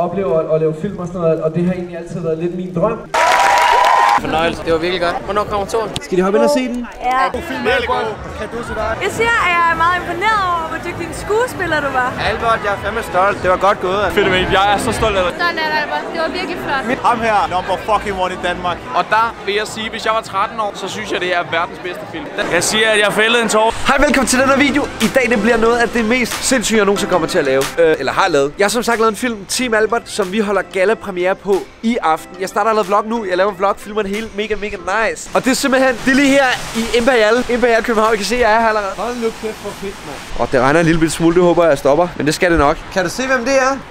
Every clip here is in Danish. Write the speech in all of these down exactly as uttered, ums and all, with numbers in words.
opleve at, at lave film og sådan noget, og det har egentlig altid været lidt min drøm. Fornøjelse. Det var virkelig godt. Hvornår kommer toren? Skal de hoppe ind og se den? Ja. Du filmer virkelig godt. Kan du se dig? Jeg siger, at jeg er meget imponeret over, hvor dygtig en skuespiller du var. Albert, jeg er fandme stolt. Det var godt gået. Fedt, men jeg er så stolt af dig. Stolt af dig, Albert. Det var virkelig flot. Ham her, number fucking one i Danmark. Og der vil jeg sige, hvis jeg var tretten år, så synes jeg, det er verdens bedste film. Jeg siger, at jeg fældede en tår. Hej, velkommen til den her video. I dag det bliver noget af det mest sindssyge, jeg nogensinde kommer til at lave. Øh, eller har lavet. Jeg har som sagt lavet en film, Team Albert, som vi holder gala-premiere på i aften. Jeg starter at lave vlog nu. Jeg laver en vlog, filmer det hele mega, mega nice. Og det er simpelthen, det er lige her i Imperial. Imperial København. I kan se, jeg er her allerede. Hold nu kæft for fedt, mand. Og det regner en lille bitte smule, det håber jeg stopper. Men det skal det nok. Kan du se, hvem det er? Det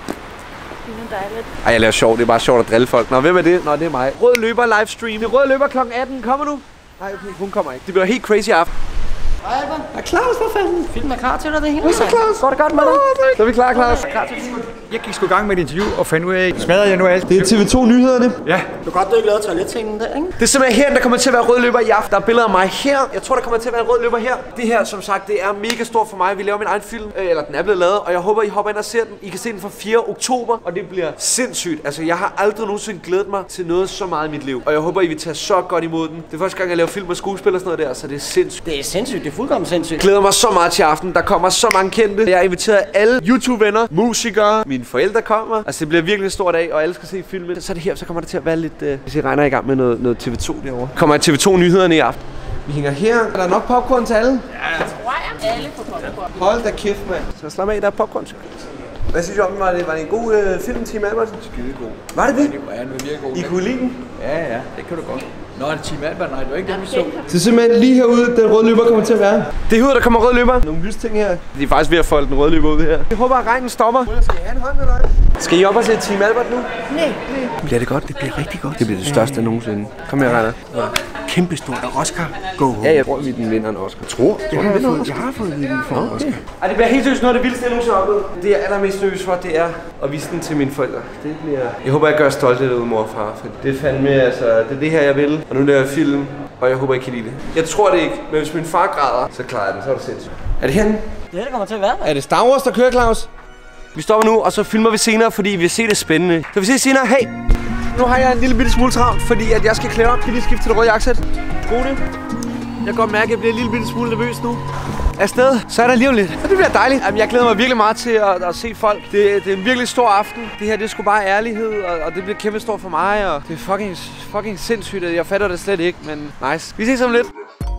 er dejligt. Ej, jeg laver sjov. Det er bare sjovt at drille folk. Nå, hvem er det? Nå, det er mig. Rød løber livestream. Det er rød løber klokken atten. Kommer nu? Nej, okay, hun kommer ikke. Det bliver helt crazy aften. Hej, Albert. Er Claus for fanden? Filmen er klar til dig, det hele. Hvad så, Claus? Går det godt med dig? Så er vi klar, Claus. Jeg gik sgu i gang med et interview og fandt ud af, smadrede jeg nu alt. Det er T V to Nyhederne. Ja. Du kan godt, du ikke lavede toiletscenen der, ikke? Det er simpelthen her, der kommer til at være rød løber i aften. Der er billeder af mig her. Jeg tror, der kommer til at være en rød løber her. Det her, som sagt, det er mega stort for mig. Vi laver min egen film, øh, eller den er blevet lavet, og jeg håber, I hopper ind og ser den. I kan se den fra fjerde oktober, og det bliver sindssygt. Altså, jeg har aldrig nogensinde glædet mig til noget så meget i mit liv. Og jeg håber, I vil tage så godt imod den. Det er første gang, jeg laver film med skuespil og sådan noget der, så det er sindssygt. Det er sindssygt, det er fuldkommen sindssygt. Jeg glæder mig så meget til aften. Der kommer så mange kendte. Jeg har inviteret alle YouTube-venner, musikere, mine forældre kommer. Altså, det bliver virkelig en stor dag, og alle skal se filmen. Så er det her, så kommer det til at være lidt, øh, hvis I regner i gang med noget, noget T V to derovre. Kommer T V to Nyhederne i aften. Vi hænger her. Er der nok popcorn til alle? Ja, tror jeg. Alle får popcorn. Hold da kæft, mand. Så slap af, der er popcorn til. Hvad synes du om den? Var det, var det en god øh, film, Team Albert? Skide god. Var det det? Ja, den var virkelig god. I kunne lide den? Ja, ja, det kan du godt. Nå, er det Team Albert? Nej, det var ikke det, vi så. Det er simpelthen lige herude, den røde løber kommer til at være. Det er herude, der kommer rød løber. Nogle lysting her. De er faktisk ved at folde den røde løber ud her. Jeg håber, at regnen stopper. Skal I have en hånd med dig? Skal I op og se Team Albert nu? Nej. Nej. Bliver det godt? Det bliver rigtig godt. Det bliver det største nogensinde. Kom her, Reiner. Kæmpe stort Oscar. Go. Ja, jeg tror, vi den vinder en Oscar. Tror? Jeg har, fået, jeg har fået den for en Oscar. Ej, det bliver helt seriøst noget af det vildeste, jeg nogensinde har oplevet. Det jeg er allermest nervøs for, det er at vise den til mine forældre. Det bliver... Jeg håber, jeg gør stolte derude, mor og far. For det er fandme, altså, det er det her, jeg vil. Og nu laver jeg film, og jeg håber, I kan lide det. Jeg tror det ikke, men hvis min far græder, så klarer jeg den. Så er det sindssygt. Er det herinde? Det er det kommer til at være. Er det Star Wars, der kører, Claus? Vi stopper nu, og så filmer vi senere, fordi vi vil se det spændende. Så vi ses senere. Hey! Nu har jeg en lille bitte smule travlt, fordi at jeg skal klæde op. Kan lige skifte til det røde jakkesæt? Skru det. Jeg kan godt mærke, at jeg bliver en lille bitte smule nervøs nu. Afsted, så er der lige om lidt. Og det bliver dejligt. Jamen, jeg glæder mig virkelig meget til at, at se folk. Det, det er en virkelig stor aften. Det her, det er sgu bare ærlighed, og, og det bliver kæmpe stort for mig. Og det er fucking, fucking sindssygt, jeg fatter det slet ikke, men nice. Vi ses om lidt.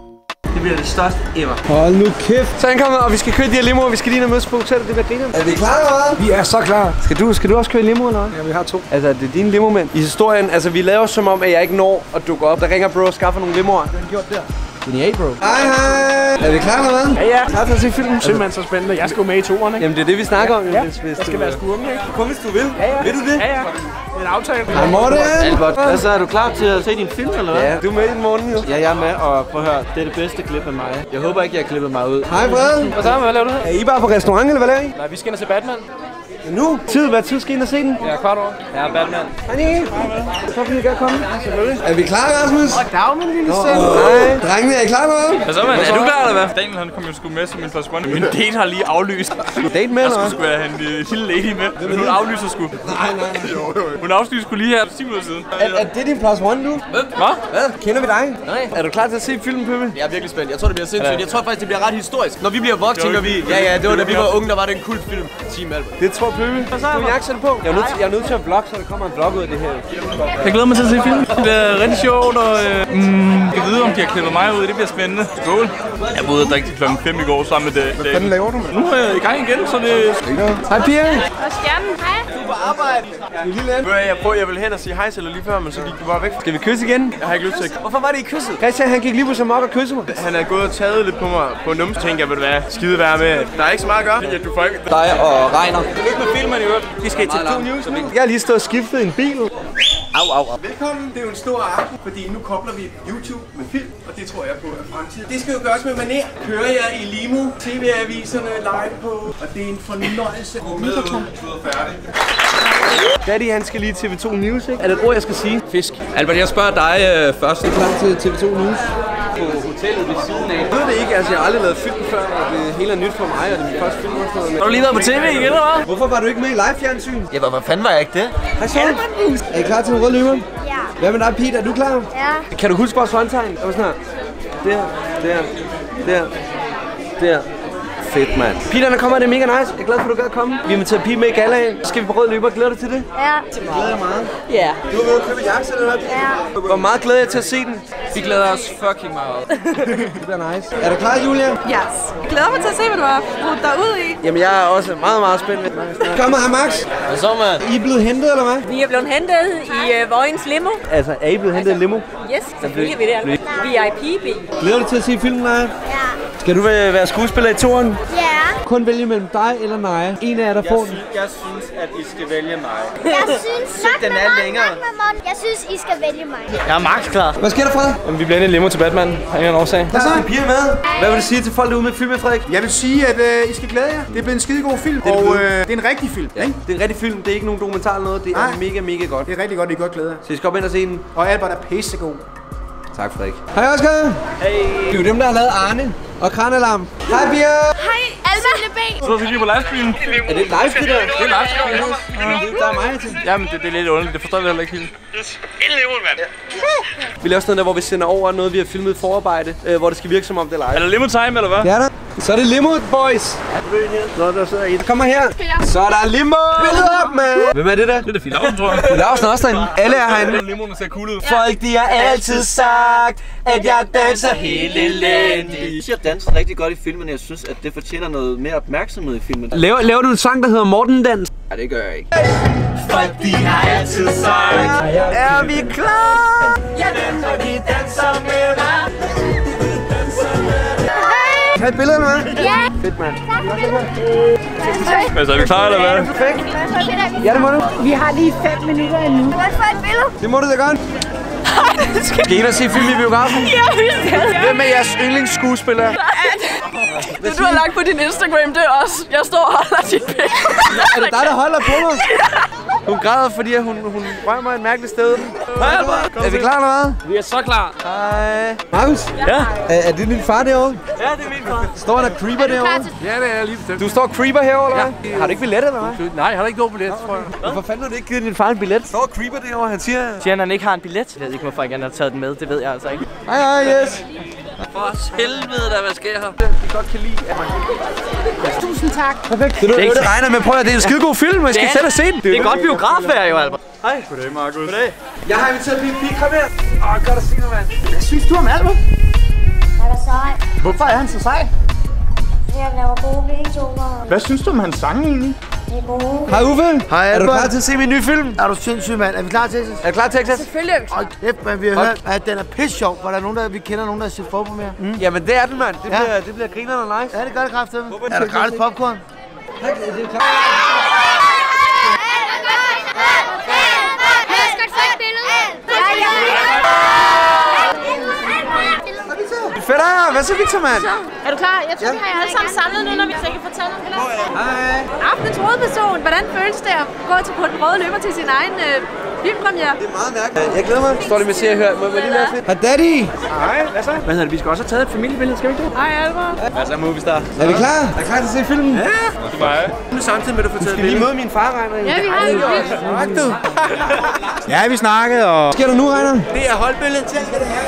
Det bliver det største ever. Hold nu kæft. Så er ankommet, og vi skal køre de her limoer. Vi skal lige mødes på hotellet. Det bliver grineren. Er vi klar, eller hvad? Vi er så klar. Skal du, skal du også køre limo, eller hvad? Ja, vi har to. Altså, det er dine limomænd. I historien, altså, vi laver som om, at jeg ikke når at dukke op. Der ringer bro og skaffer nogle limoer. Den gjort der. Genial, bro. Hej, hej. Er vi klar, eller hvad? Ja, ja. Klar til at se filmen? Simpelthen så spændende. Jeg skal jo med i toeren, ikke? Jamen, det er det, vi snakker om. Ja, hvis, hvis jeg skal du, være skurken, ikke? Kom, hvis du vil. Ja, ja. Vil du det? Ja, ja. Det er en aftale. Hej, Morten. Albert, hvad så? Er du klar til at se din film, eller hvad? Ja, du er med i den morgen, jo. Ja, jeg er med, og prøv at høre, det er det bedste klip af mig. Jeg håber ikke, jeg har klippet mig ud. Hej, Fred. Hvad så? Hvad laver du her? Er I bare på restaurant, eller hvad laver I? Nej, vi skal ind og se Batman. Nu? Tid? Hvad tid skal I ind og se den? Ja, kvart over. Ja, Batman. Hej, så vil jeg gerne komme. Selvfølgelig. Er vi klar, Rasmus? Dag, min lille søn. Hej. Drengene, er I klar, med? Hvad så, mand? Er du klar, eller hvad? Daniel, han kom jo sgu med som en plus one. Min date har lige aflyst. Date med, Jeg eller skulle sgu have en øh, lille lady med, men hun aflyser sgu. Nej, nej, nej. Hun aflyser sgu lige her ti minutter siden. Er, er det din plus one nu? Hvad? Hvad? Kender vi dig? Nej. Er du klar til at se filmen, Pøbbe? Jeg er virkelig spændt. Jeg tror, det bliver sindssygt. Jeg tror faktisk, det bliver ret historisk. Når vi bliver voksne, tænker vi, ja, ja, det var da vi var unge, der var det en kultfilm. Team Albert. Det tror Pøbbe. Du er jakkesæt på. Jeg er, nødt til, jeg er nødt til at vlogge, så der kommer en vlog ud af det her. Jeg glæder mig til at se filmen. Det bliver rigtig sjovt, og øh, mm, jeg kan vide, om de har klippet mig ud. Det bliver spændende. Skål. Jeg var ude og drikke til klokken fem i går sammen med David. Hvad fanden laver du, mand? Nu er jeg i gang igen, så det... Hej, Pia. Og stjernen, hej. Du er på arbejde. Du lille an. Jeg prøvede, jeg ville hen og sige hej til dig lige før, men så gik du bare væk. Skal vi kysse igen? Jeg har ikke lyst til. Hvorfor var det I kysset? Christian, han gik lige på så mok og kysse mig. Han er gået og taget lidt på mig på numse. Tænker jeg, ved du hvad? Skide være med. Der er ikke så meget at gøre. Ja, du får ikke... Dig og Reiner. Lykke med filmen i øvrigt. Vi skal til to news nu. Jeg har lige stået og skiftet en bil. Au, au, au. Velkommen, det er jo en stor aften, fordi nu kobler vi YouTube med film, og det tror jeg på er fremtiden. Det skal jo gøres med manér. Kører jeg i limo, T V-aviserne live på, og det er en fornøjelse. Med ud og færdig. Daddy, han skal lige T V to News, ikke? Er det et ord, jeg skal sige? Fisk. Albert, jeg spørger dig øh, først. Er du klar til T V to News? på hotellet ved siden af. Jeg ved det ikke, altså jeg har aldrig lavet film før, og det hele er nyt for mig, og det er min første film også. Har du lige været på tv igen, eller hvad? Hvorfor var du ikke med i live-fjernsyn? Ja, hvad fanden var jeg ikke det? Hej så. Er I klar til en rød løber? Ja. Hvad med dig, Pete? Er du klar? Ja. Kan du huske vores håndtegn? Det var sådan her. Der, der, der, der. Fedt, mand. Pete, kommer, det er mega nice. Jeg er glad for, at du gad at komme. Vi er med til at Pete med i gallaen. Så skal vi på rød løber. Glæder du til det? Ja. Det glæder jeg meget. Ja. Du har været ude at købe jaks, eller hvad? Ja. Hvor meget glæder jeg til at se den? Vi glæder os fucking meget. Det bliver nice. Er du klar, Julia? Yes. Jeg glæder mig til at se, hvad du har brugt dig ud i. Jamen, jeg er også meget, meget spændt. Kom her, Max. Hvad så, mand? I er blevet hentet, eller hvad? Vi er blevet hentet i uh, Vojens limo. Altså, er I blevet hentet i limo? Yes, selvfølgelig er vi der. V I P-bil. Glæder du til at se filmen, Naja? Ja. Skal du øh, være skuespiller i toren? Ja. Kun vælge mellem dig eller Naja. En af jer, der får den. Jeg synes, at I skal vælge mig. Jeg synes, nok den med er Mon, længere. nok med Mon. Jeg synes, I skal vælge mig. Jeg er max klar. Hvad sker der, Fred? Jamen, vi bliver inde i limo til Batman. Har ingen årsag. Hvad så? Er piger med? Hvad vil du sige til folk derude med filmen, Frederik? Jeg vil sige, at øh, I skal glæde jer. Det er blevet en skidegod film, Det er og blevet. øh, det er en rigtig film. Ja, Ikke? det er en rigtig film. Det er ikke nogen dokumentar eller noget. Det er Nej. mega, mega godt. Det er rigtig godt, I godt glæde jer. Så I skal op ind og se den. Og Albert er pissegod. Tak, Frederik. Hej, Oscar. Hej. Det er jo dem, der har lavet Arne og Kranalarm. Hej, Pia. Hej, Alma. Så er vi lige på livestreamen. Er det live, det der? Det er livestream. Der er mig til. Jamen, det, det er lidt underligt. Det forstår jeg heller ikke helt. Vi laver sådan noget der, hvor vi sender over noget, vi har filmet i forarbejde, øh, hvor det skal virke som om det er live. Er der limo time, eller hvad? Ja, der. Så er det limo, boys. Nå, der sidder en. Kommer her. Så er der limo. Billed op, man. Hvem er det der? Det er da fint aften, tror jeg. Det er også også derinde. Alle er herinde. Limoen ser cool ud. Folk, de har altid sagt, at jeg danser helt elendigt. Jeg synes, jeg danser rigtig godt i filmen. Jeg synes, at det fortjener noget mere opmærksomhed i filmen. Laver, laver du en sang, der hedder Mortendans? Nej, det gør jeg ikke. Folk, de har altid sagt, er vi klar? Ja, den når de danser med mig. Kan I et billede, eller hvad? Ja. Fedt, mand. Hvad så, er vi klar, eller hvad? Perfekt. Ja, det må du. Vi har lige fem minutter endnu. Må jeg få et billede? Det må du da godt. Skal I ind og se film i biografen? Ja, vi skal. Hvem er jeres yndlingsskuespiller? Det du har lagt på din Instagram, det er også. Jeg står og holder dit pæk. Er det dig, der holder på mig? Hun græder, fordi hun, hun rører mig et mærkeligt sted. Hej, Albert. Er vi klar eller hvad? Vi er så klar. Hej. Markus? Ja? Er, er det din far derovre? Ja, det er min far. Står der creeper derovre? Ja, det er lige bestemt. Du står creeper herovre, eller hvad? Har du ikke billet, eller hvad? Nej, jeg har ikke nogen billet, tror jeg. Hvorfor fanden har du ikke givet din far en billet? Står creeper derovre, han siger... Siger han ikke har en billet? Jeg ved ikke, hvorfor jeg ikke har taget den med. Det ved jeg altså ikke. Hej, hej, yes. For helvede, der hvad sker her? Jeg godt kan lide, at man... Tusind tak. Perfekt. Det er det, det regner med. Prøv at det er en skidegod film, jeg skal selv have set den. Det er godt biografværd jo, Albert. Hej. Goddag, Markus. Goddag. Jeg har inviteret Pige Pige. Kom her. Åh, godt at se dig, mand. Hvad synes du om Albert? Han er sej. Hvorfor er han så sej? Jeg laver gode videoer. Hvad synes du om hans sange egentlig? Det er gode. Hej, Uffe. Hej, er du klar til at se min nye film? Er du sindssyg, mand? Er vi klar til det? Er du klar, Texas? Selvfølgelig er vi klar. Hold kæft, man. Vi har hørt, at den er pisse sjov. Var der nogen, der vi kender nogen, der har set fodbold mere? Mm. Jamen, det er den, mand. Det Ja. bliver, det bliver grinerne og nice. Ja, det gør det kraftedeme. Er der gratis popcorn? Fedt, ja. Hvad så, Victor, mand? Er du klar? Jeg tror, ja. vi har jer alle sammen samlet nu, når vi kan fortælle. Hej. Aftenens hovedperson. Hvordan føles det at gå til på den røde løber til sin egen øh, filmpremiere? Det er meget mærkeligt. Jeg glæder mig. Står lige med at se og høre. Må jeg lige læse lidt? Hej, Daddy. Hej, hvad så? Hvad hedder det? Vi skal også have taget et familiebillede, skal vi ikke det? Hej, Albert. Hvad så, Movistar? Er vi klar? Er I klar til at se filmen? Ja. Hej. Samtidig med, at du får taget et billede. Lige møde min far, Reiner. Ja, vi har det vildt. Tak, du. Ja, vi snakkede, og... Hvad sker der nu, Reiner? Det er holdbilledet til.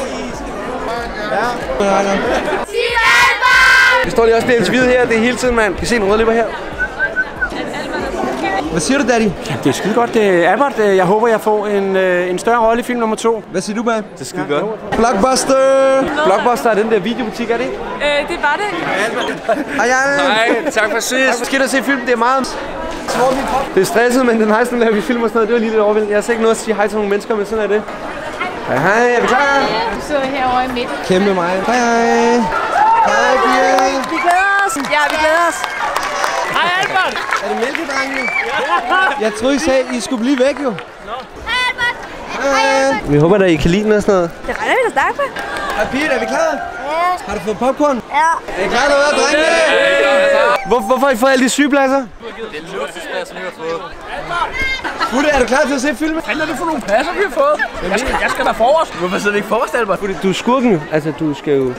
Reiner. Vi står lige også bliver interviewet her. Det er hele tiden, mand. Kan I se en rød løber her? Hvad siger du, Daddy? Det er skide godt. Det er Albert. Jeg håber, jeg får en, en større rolle i film nummer to. Hvad siger du, mand? Det er skide godt. Blockbuster! Blockbuster er den der videobutik, er det ikke? Øh, det var det. Hej, Jan. Hej, tak for sidst. Hvad sker der se film? Det er meget... Det er stresset, men det er nice, når vi filmer sådan noget. Det var lige lidt overvældende. Jeg har ikke noget at sige hej til nogle mennesker, men sådan er det. Hej, hej. Er vi klar? Du sidder herovre i midten. Kæmpe mig. Hej, hej. Hej, Pia. Vi glæder os. Ja, vi glæder os. Hej, Albert. Er det mælkedrengene? Jeg troede, I sagde, I skulle blive væk, jo. Hej, Albert. Hej. Vi håber, at I kan lide den og sådan noget. Det regner vi da stærkt med. Hej, Pia. Er vi klar? Ja. Har du fået popcorn? Ja. Er I klar derude, drenge? Hvor, hvorfor har I fået alle de sygepladser? Det er en luksusplads, som vi har fået. Futte, er du klar til at se filmen? Hvad er det for nogle pladser, vi har fået? Jeg skal, jeg skal da forrest. Hvorfor sidder vi ikke forrest, Albert? Futte, du er skurken jo. Altså, du skal jo...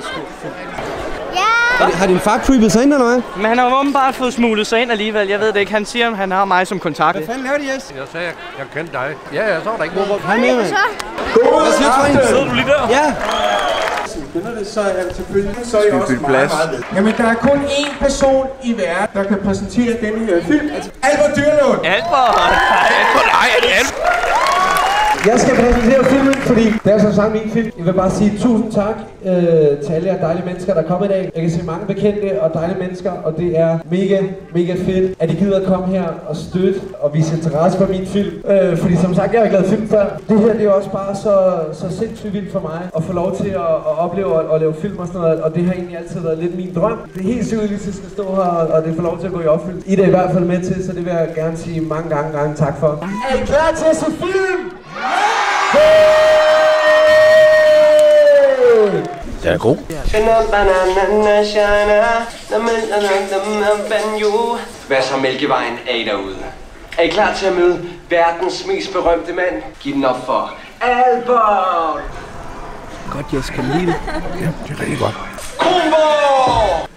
Ja. Har din far creepet sig ind, eller hvad? Men han har åbenbart fået smuglet sig ind alligevel. Jeg ved det ikke. Han siger, at han har mig som kontakt. Hvad fanden laver de, Jes? Jeg sagde, jeg, jeg kendte dig. Ja, ja, så var der ikke noget. Hej med, mand. Så. Hvad siger du, Trine? Sidder du lige der? Ja. Begynder det, så er det selvfølgelig så er I også meget, meget ved. Jamen, der er kun én person i verden, der kan præsentere denne her film. Albert Dyrlund! Albert! Albert, nej, er det Albert? Jeg skal præsentere filmen, fordi det er som sagt min film. Jeg vil bare sige tusind tak øh, til alle jer dejlige mennesker, der er kommet i dag. Jeg kan se mange bekendte og dejlige mennesker, og det er mega, mega fedt, at I gider at komme her og støtte og vise interesse for min film. Øh, fordi som sagt, jeg har ikke lavet film før. Det her, det er også bare så, så sindssygt vildt for mig at få lov til at, at opleve og at lave film og sådan noget. Og det har egentlig altid været lidt min drøm. Det er helt sikkert, at jeg skal stå her, og det får lov til at gå i opfyldt. I er det i hvert fald med til, så det vil jeg gerne sige mange gange, gange tak for. Er I klar til at se film? Den er god. Hvad så, Mælkevejen, er I derude? Er I klar til at møde verdens mest berømte mand? Giv den op for Albert! Godt, jeg skal lide det. Ja, det er rigtig godt. Kronborg!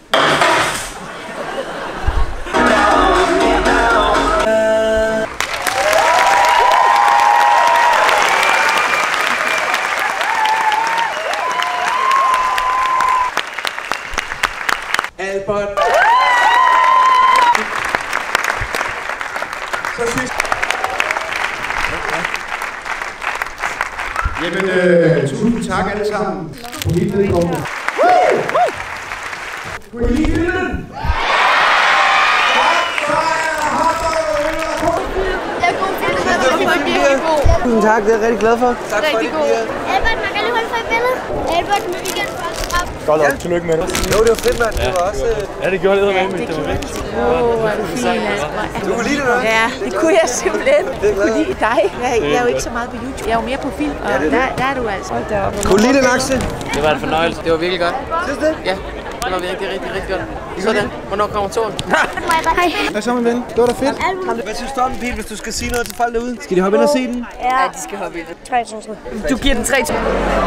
Albert. Så sidst. Jamen, øh, tusind tak alle sammen. På mit vedkommende. Kunne I lide filmen? Jeg er god til det. Det var virkelig god. Tusind tak, det er jeg rigtig glad for. Tak for det. Albert, man kan lige holde for et billede. Albert, med weekend for op. Godt nok, tillykke med det. Jo, det var fedt, mand. Det var også... Ja, det gjorde det med, men det var vigtigt. Åh, hvor er du fin, altså. Du kunne lide det, hva'? Ja, det kunne jeg simpelthen. Jeg kunne lide dig. Jeg, jeg er jo ikke så meget på YouTube. Jeg er jo mere på film, og der, der er du altså. Hold da op. Kunne lide den, Axel? Det var en fornøjelse. Det var virkelig godt. Synes det? Ja, det var virkelig, rigtig, rigtig godt. Sådan. Hvornår kommer toren? Hej. Hvad så, min ven? Det var da fedt. Hvad synes du om den, Pete, hvis du skal sige noget til folk derude? Skal de hoppe ind og se den? Ja, De skal hoppe ind. tre tusind. Du giver den tre tusind.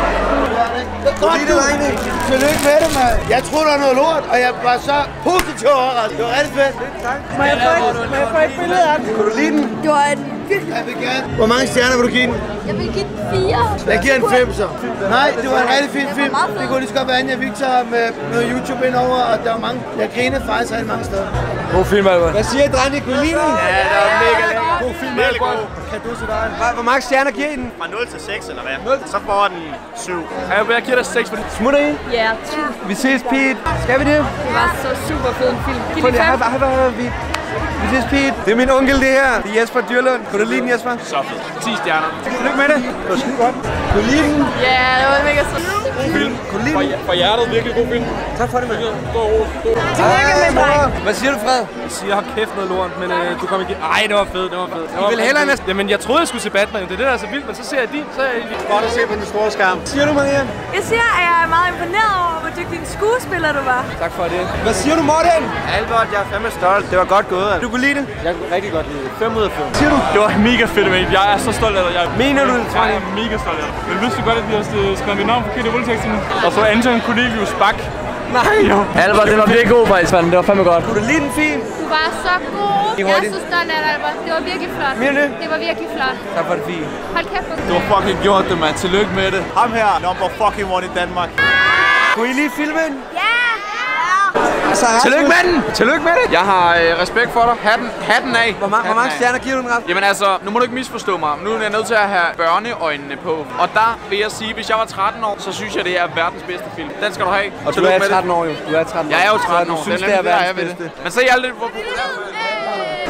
Kunne lide det, drenge? Tillykke med det, mand. Jeg troede, der var noget lort, og jeg var så positiv overrasket. Det var rigtig fedt. Må jeg få et, må jeg få et billede af den? Kunne du lide den? Det var en virkelig... Jeg vil gerne. Hvor mange stjerner vil du give den? Jeg vil give den fire. Jeg giver en fem, så. Nej, det var en rigtig fin film. Det kunne lige så godt være, at jeg fik sig med noget YouTube indover, og der var mange. Jeg grinede faktisk rigtig mange steder. God film, Albert. Hvad siger I, drenge? Kunne I lide den? Ja, det var mega lækker. God film, Albert. Kan du så dig? Hvor- Hvor mange stjerner giver I den? Fra nul til seks, eller hvad? nul. Så får den syv. Jeg giver dig seks for det. Smutter I? Ja, tusind. Vi ses, Pete. Skal vi det? Det var så super fed en film. Giv Prøv den lige, fem. hej, hej, hej, vi... Vi ses, Pete. Det er min onkel, det her. Det er Jesper Dyrlund. Kunne du lide den, Jesper? Så fed. ti stjerner. Tillykke med det. Det var skide godt. Kunne du lide den? Ja, det var mega sødt. Film. Kunne du lide den? For hjertet, virkelig god film. Tak for det, mand. Stor ros. Tillykke med mig. Hvad siger du, Fred? Jeg siger, hold kæft noget lort, men øh, du kom ikke... Ej, det var fedt, det var fedt. Det var vil hellere næsten- Jamen, jeg troede, jeg skulle se Batman. Det er det, der er så vildt, men så ser jeg din, så er jeg Godt at se på den store skærm. Siger du, Maria? Jeg siger, at jeg er meget imponeret over, hvor dygtig en skuespiller du var. Tak for det. Hvad siger du, Morten? Albert, jeg er fandme stolt. Det var godt gået, Du kunne lide det? Jeg kunne rigtig godt lide det. fem ud af fem. Siger du? Det var mega fedt, men jeg er så stolt af dig. Jeg Mener du det, Jeg Trine? er mega stolt af dig. Men vidste du godt, at vi har øh, skrevet mit navn forkert i rulleteksten? Og så Anton Cornelius Bak. Nej. Jo. Albert, det var virkelig god faktisk, mand. Det var fandme godt. Kunne du lide den fin? Du var så god. Det er Jeg er hurtigt. så stolt af dig, Albert. Det var virkelig flot. Mener du? Det var virkelig flot. Tak for det fint. Hold kæft, hvor Du har fucking gjort det, mand. Tillykke med det. Ham her, number fucking one i Danmark. Kunne I lide filmen? Ja! Altså, Tillykke med den! Tillykke med det! Jeg har øh, respekt for dig. Hatten, hatten af. Hvor, ma- hvor mange stjerner giver du den, Ralf? Jamen altså, nu må du ikke misforstå mig. Nu er jeg nødt til at have børneøjnene på. Og der vil jeg sige, hvis jeg var tretten år, så synes jeg, det er verdens bedste film. Den skal du have. Og du Tillykke er med det. tretten år jo. Du er tretten år. Jeg er jo tretten år. Du synes, Den det er der, jeg verdens ved det. bedste. Men så er jeg lidt hvor populær.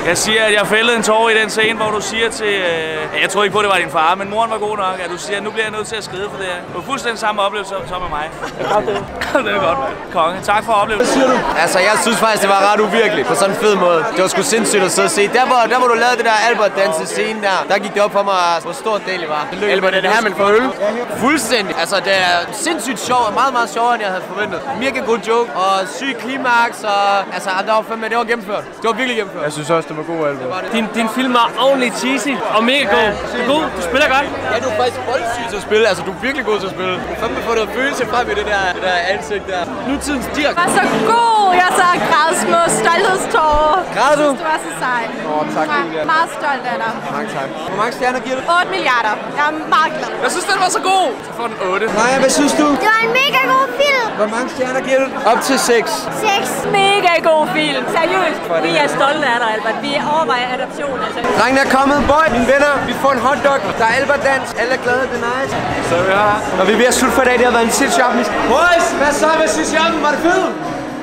Jeg siger, at jeg fældede en tårer i den scene, hvor du siger til... Øh, jeg tror ikke på, at det var din far, men moren var god nok, at du siger, at nu bliver jeg nødt til at skride for det her. Det var fuldstændig samme oplevelse som med mig. Det er godt, man. Konge. Tak for oplevelsen. Hvad siger du? Altså, jeg synes faktisk, det var ret uvirkeligt på sådan en fed måde. Det var sgu sindssygt at sidde og se. Der hvor, der hvor du lavede det der Albert-dans scene der, der gik det op for mig, hvor stor del det var. Det Albert, er det her, man får øl? Fuldstændig. Altså, det er sindssygt sjovt og meget, meget sjovere, end jeg havde forventet. Mega god joke og syg klimaks og... Altså, der var fandme, det var gennemført. Det var virkelig gennemført. Jeg synes også, det var god, Albert. Din, din film er ordentligt cheesy og mega god. Du er god, du spiller godt. Ja, du er faktisk voldsyg til at spille. Altså, du er virkelig god til at spille. Du fandme får noget følelse frem i det der, det der ansigt der. Nutidens Dirk. Du var så god. Jeg så græd små stolthedstårer. Græd du? Du var så sej. Åh, oh, tak, Julia. Meget stolt af dig. Mange tak. Hvor mange stjerner giver du? otte milliarder. Jeg er meget glad. Jeg synes, den var så god. Så får den otte. Maja, hvad synes du? Det var en mega god film. Hvor mange stjerner giver du? Op til seks. seks. Mega god film. Seriøst. Vi er stolte af dig, Albert. Vi overvejer adoption. Altså. Drengen er kommet. Boy, mine venner, vi får en hotdog. Der er Albert-dans. Alle er glade. Det er nice. Så vi har... Og vi er ved at slutte for i dag. Det har været en sindssyg aften. Boys, hvad så? Hvad synes I om den? Var det fedt?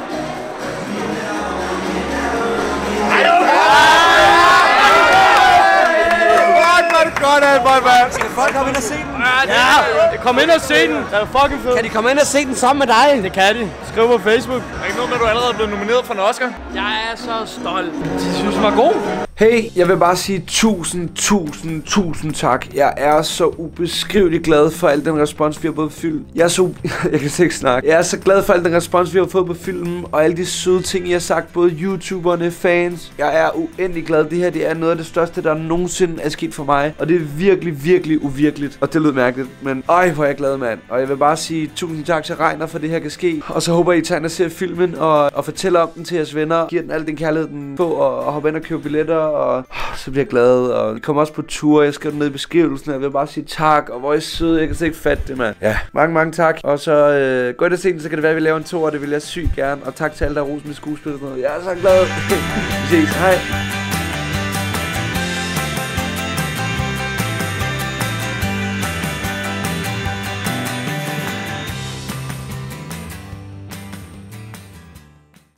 Godt, Albert, mand. Skal folk komme ind og se den? Ja, kom ind og se den. Det er fucking fedt. Kan de komme ind og se den sammen med dig? Det kan de. Skriv på Facebook. Er ikke noget med, at du allerede er blevet nomineret for en Oscar? Jeg er så stolt. Jeg synes, den var god. Hey, jeg vil bare sige tusind, tusind, tusind tak. Jeg er så ubeskriveligt glad for al den respons, vi har fået på filmen. Jeg er så... jeg kan ikke snakke. Jeg er så glad for al den respons, vi har fået på filmen, og alle de søde ting, I har sagt, både YouTuberne, fans. Jeg er uendelig glad. Det her, det er noget af det største, der nogensinde er sket for mig. Og det er virkelig, virkelig uvirkeligt. Og det lød mærkeligt, men øj, hvor er jeg glad, mand. Og jeg vil bare sige tusind tak til Reiner, for det her kan ske. Og så håber I tager ind og ser filmen, og, og fortæller om den til jeres venner. Giver den al den kærlighed, den på, og, og hopper ind og køber billetter, og oh, så bliver jeg glad. Og vi kommer også på tur. Jeg skriver den ned i beskrivelsen, og jeg vil bare sige tak. Og hvor er I søde. Jeg kan slet ikke fatte det, mand. Ja, mange, mange tak. Og så øh, gå ind og se den, så kan det være, at vi laver en tour, og det vil jeg sygt gerne. Og tak til alle, der har rost mit skuespil og sådan noget. Jeg er så glad. Vi ses. Hej.